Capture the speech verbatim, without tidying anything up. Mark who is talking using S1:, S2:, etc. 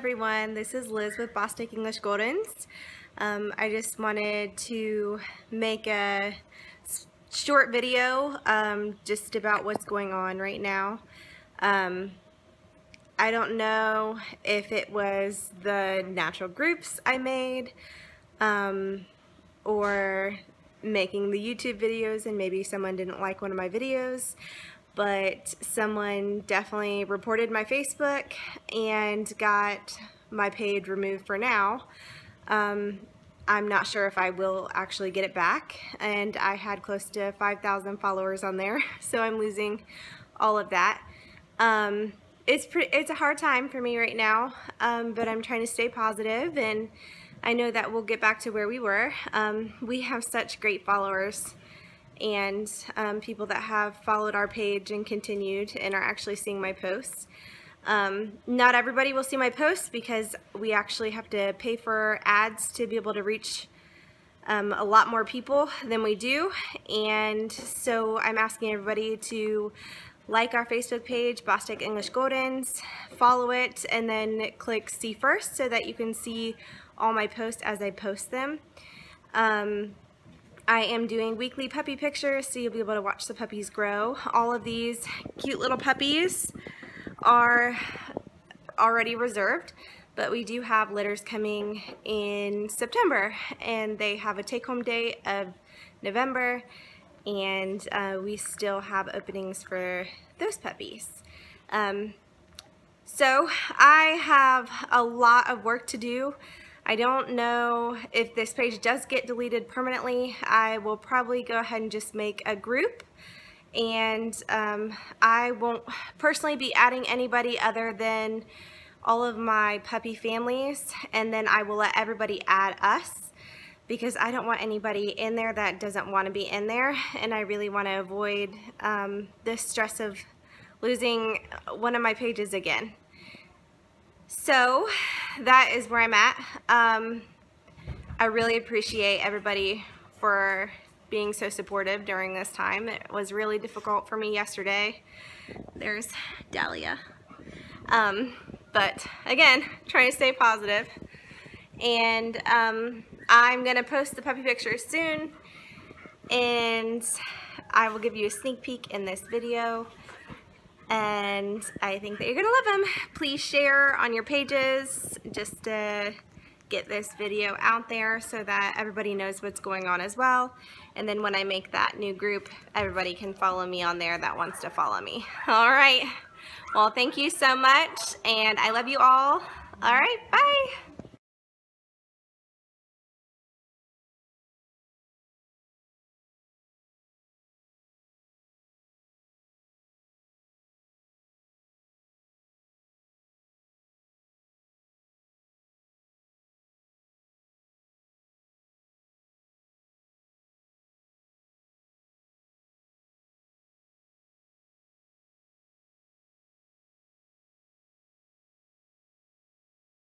S1: everyone, this is Liz with Bostic English Goldens. Um, I just wanted to make a short video um, just about what's going on right now. Um, I don't know if it was the natural groups I made um, or making the YouTube videos and maybe someone didn't like one of my videos, but someone definitely reported my Facebook and got my page removed for now. Um, I'm not sure if I will actually get it back, and I had close to five thousand followers on there, so I'm losing all of that. Um, it's pretty, it's a hard time for me right now, um, but I'm trying to stay positive, and I know that we'll get back to where we were. Um, we have such great followers and um, people that have followed our page and continued and are actually seeing my posts. Um, not everybody will see my posts because we actually have to pay for ads to be able to reach um, a lot more people than we do, and so I'm asking everybody to like our Facebook page, Bostic English Goldens, follow it, and then click see first so that you can see all my posts as I post them. Um, I am doing weekly puppy pictures, so you'll be able to watch the puppies grow. All of these cute little puppies are already reserved, but we do have litters coming in September, and they have a take-home date of November, and uh, we still have openings for those puppies. Um, so I have a lot of work to do. I don't know if this page does get deleted permanently. I will probably go ahead and just make a group, and um, I won't personally be adding anybody other than all of my puppy families, and then I will let everybody add us, because I don't want anybody in there that doesn't want to be in there, and I really want to avoid um, the stress of losing one of my pages again. So that is where I'm at. Um, I really appreciate everybody for being so supportive during this time. It was really difficult for me yesterday. There's Dahlia. Um, but again, trying to stay positive. And um, I'm going to post the puppy pictures soon, and I will give you a sneak peek in this video. And I think that you're going to love them. Please share on your pages just to get this video out there so that everybody knows what's going on as well. And then when I make that new group, everybody can follow me on there that wants to follow me. All right. Well, thank you so much, and I love you all. All right. Bye.